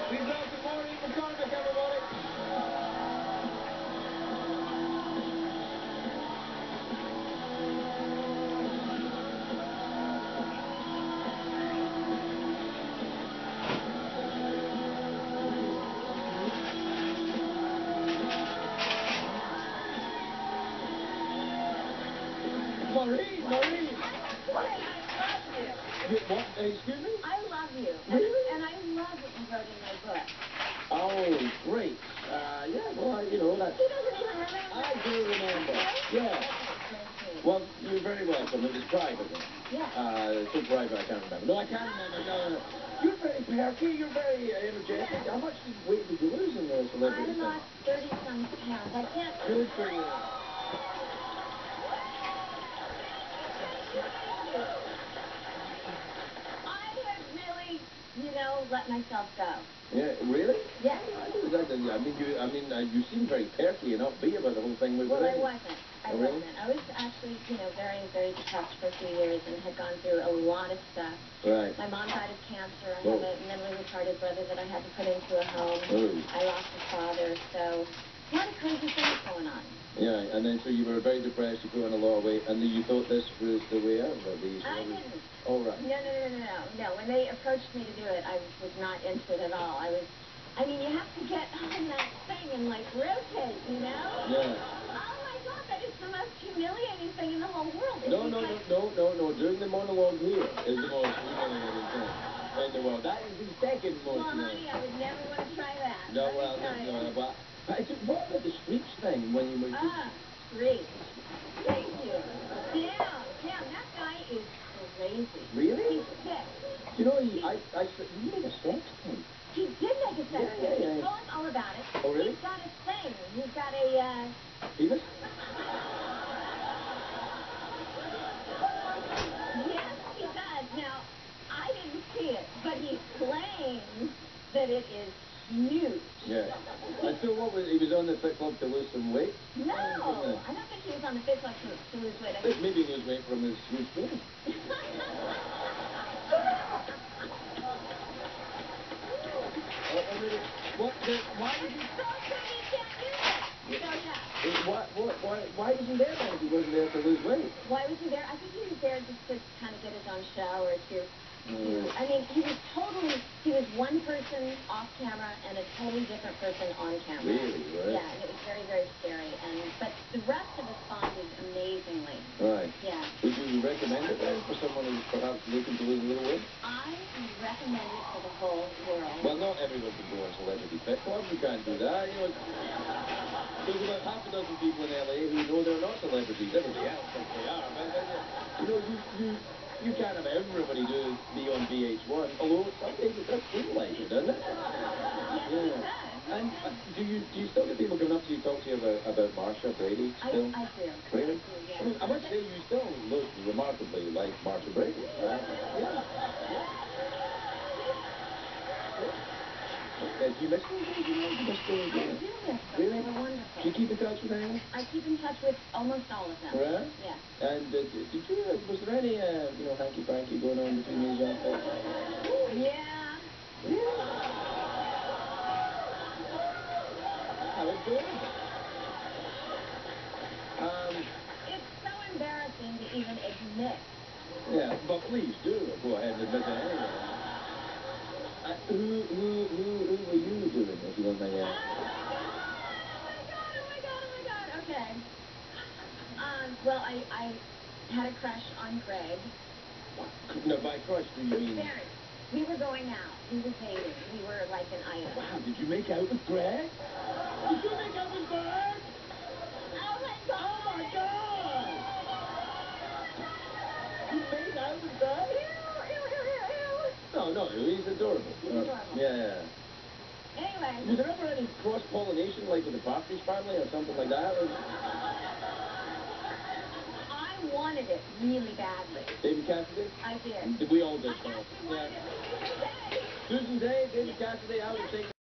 Please welcome Maureen McCormick, everybody. Maureen! What? Excuse me? I love you. Really? And I love what you wrote in my book. Oh, great. Yeah, well, you know, that's... He doesn't even remember. I do remember. Yeah. Well, you're very welcome. It was private. Yeah. So private I can't remember. No, I can't remember. No. You're very perky. You're very energetic. How much weight did you lose in the celebrity I lost 30-some pounds. I can't... Good for you. Let myself go. Yeah, really? Yes. I mean, you seem very perky and upbeat about the whole thing. Well, I wasn't. I really? wasn't. I was actually, very, very depressed for a few years and had gone through a lot of stuff. Right. My mom died of cancer. I have a mentally retarded brother that I had to put into a home. I lost a father, so a lot of crazy things going on. Yeah, and then so you were very depressed, you put on a lot of weight, and then you thought this was the way out of these. I didn't. Oh, right. No. When they approached me to do it, I was not into it at all. You have to get on that thing and, rotate, Yeah. Oh, my God, that is the most humiliating thing in the whole world. No. Doing the monologue here is the most humiliating thing in the world. That is the second most humiliating. Well, honey, I would never want to try that. No, well, what about the streaks thing when you were... Streaks. Thank you. Damn, that guy is crazy. Really? He's sick. You know, he made a sex tape. He did make a sex tape. Yeah. He told us all about it. Oh, really? He's got a thing. He's got a, Penis? Yes, he does. Now, I didn't see it, but he claims that it is huge. Yeah. And so what was, he was on the Fit Club to lose some weight? No, I don't think he was on the Fit Club to lose weight. Maybe lose weight from his huge penis. Why did you... Why was he there then if he wasn't there to lose weight? Why was he there? I think he was there just to kind of get his own show or to he was one person off camera and a totally different person on camera. Really? Right? Yeah, and it was very, very scary. But the rest of us bonded amazingly. Right. Yeah. Would you recommend it then for someone who's perhaps looking to lose a little weight? I recommend it for the whole world. Well, not everyone can go on Celebrity Fit Club. You can't do that. There's about half a dozen people in LA who know they're not celebrities. Everybody else thinks they are. But you can't have everybody be on VH1. Although some days it does seem like it, doesn't it? Yes, it does. And do you still get people coming up to you, talk to you about Marsha Brady? Still? I do. Really? I do, yes. I mean, I must say you still look remarkably like Marsha Brady. Yeah. Do you miss those days? Do you miss those days? I do miss them. Really? They were wonderful. Do you keep in touch with anyone? I keep in touch with almost all of them. Right? Yeah. And was there any, hanky-panky going on between these young folks? Yeah. Really? How it going? It's so embarrassing to even admit. Yeah, but please do go ahead and admit it anyway. Who were you doing, if you don't mind me asking? Oh my God. Okay. Well, I had a crush on Craig. No, by crush, do you mean... Very. We were going out. We were dating. We were like an item. Wow, did you make out with Greg? Did you make out with Greg? Oh my God! You made out with Greg? Ew. No, he's adorable. He's adorable. Yeah. Anyway. Was there ever any cross-pollination, like with the Partridge Family or something like that? I wanted it really badly. David Cassidy? I did. We all did. I actually wanted it. Susan Day, David Cassidy, I would say...